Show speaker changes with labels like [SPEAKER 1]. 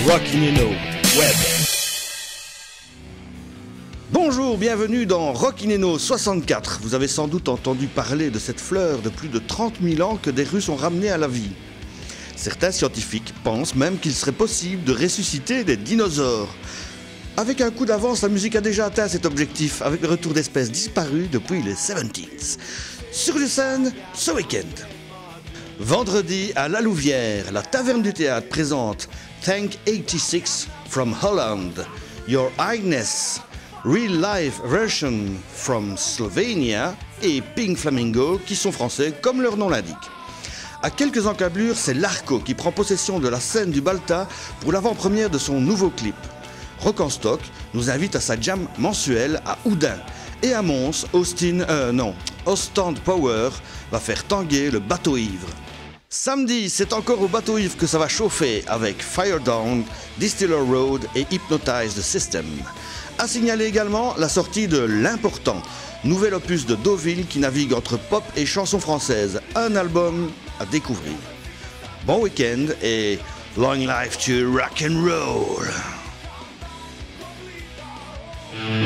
[SPEAKER 1] Rockinino Web. Bonjour, bienvenue dans Rockinino 64. Vous avez sans doute entendu parler de cette fleur de plus de 30 000 ans que des Russes ont ramenée à la vie. Certains scientifiques pensent même qu'il serait possible de ressusciter des dinosaures. Avec un coup d'avance, la musique a déjà atteint cet objectif avec le retour d'espèces disparues depuis les 70s. Sur le scène, ce week-end. Vendredi, à La Louvière, la Taverne du Théâtre présente Tank 86 from Holland, Your Highness, Real Life Version from Slovenia et Pink Flamingo, qui sont français comme leur nom l'indique. À quelques encablures, c'est Larco qui prend possession de la scène du Balta pour l'avant-première de son nouveau clip. Rock en Stock nous invite à sa jam mensuelle à Oudin. Et à Mons, Ostend Power va faire tanguer le bateau ivre. Samedi, c'est encore au bateau ivre que ça va chauffer avec Fire Down, Distiller Road et Hypnotize the System. À signaler également la sortie de L'Important, nouvel opus de Deauville qui navigue entre pop et chansons françaises. Un album à découvrir. Bon week-end et long life to rock and roll.